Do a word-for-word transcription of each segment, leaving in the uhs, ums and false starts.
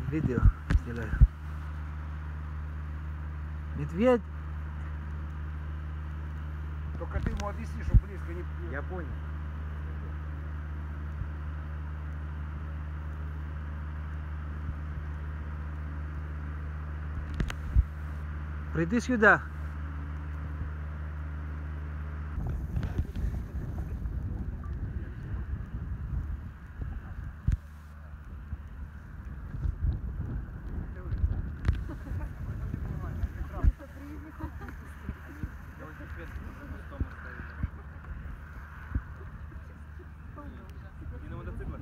Видео сделаю. Медведь. Только ты ему объясни, что близко не... Я понял. Приди сюда. И на мотоциклах.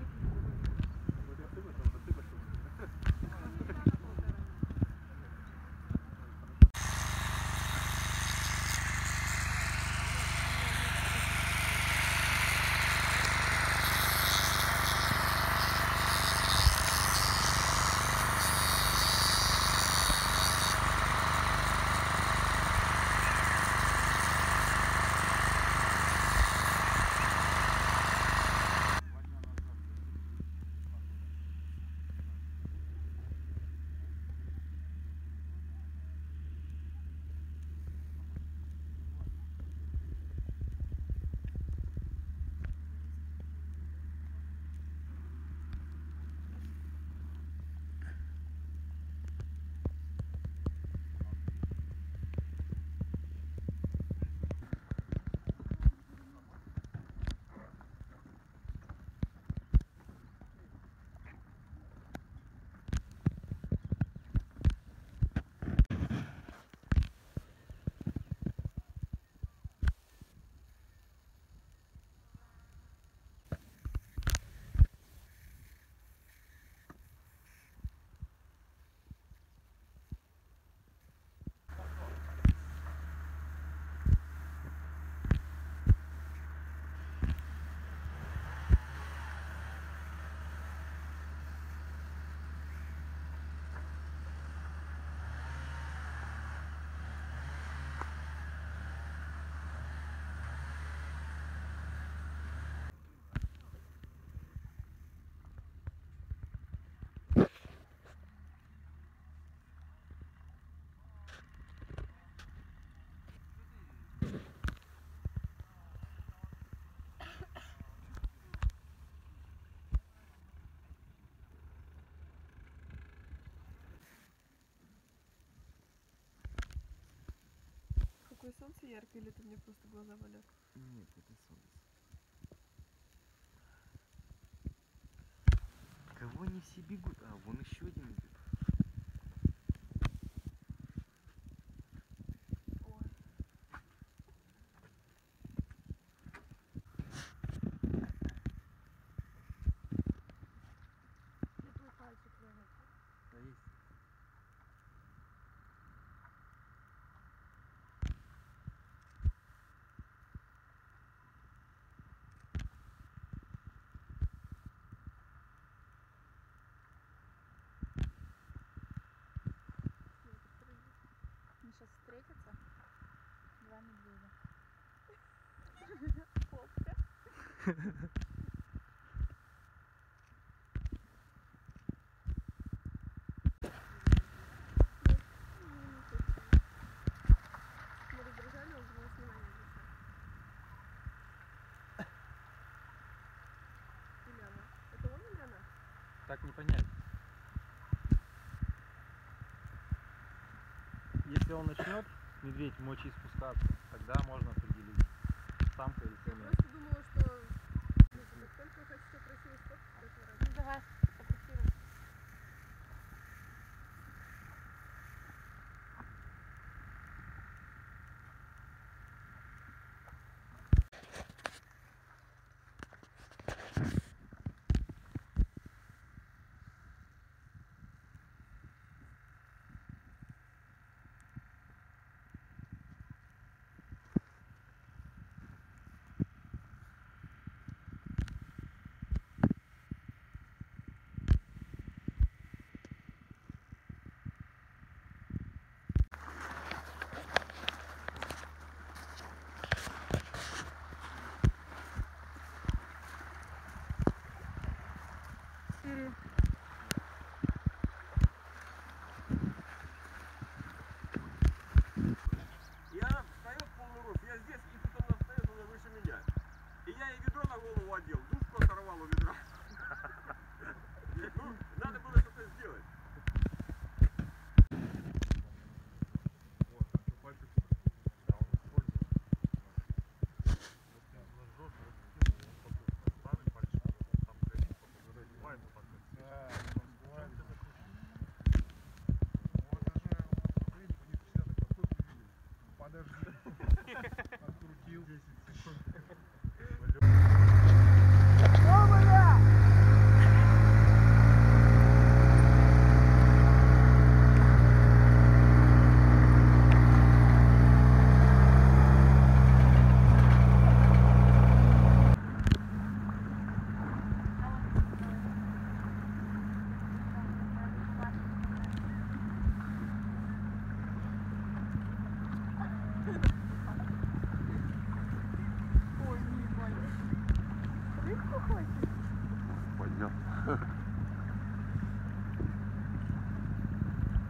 Какое солнце яркое, или это мне просто глаза болят? Нет, это солнце. Кого они все бегут? А, вон еще один идет. Ой. Где твой пальчик лежит? Да есть. Они сейчас встретятся. Два медведя. Попка. Мы раздражали, он думал, снимание обещал. Или она? Это он или она? Так не понять. Если он начнет, медведь, мочи спускаться, тогда можно определить, самка или Я самец. просто думала, что... Ну, как только вы хотите красиво сфоткать, то это Ну разница. давай, фотографируй. понял.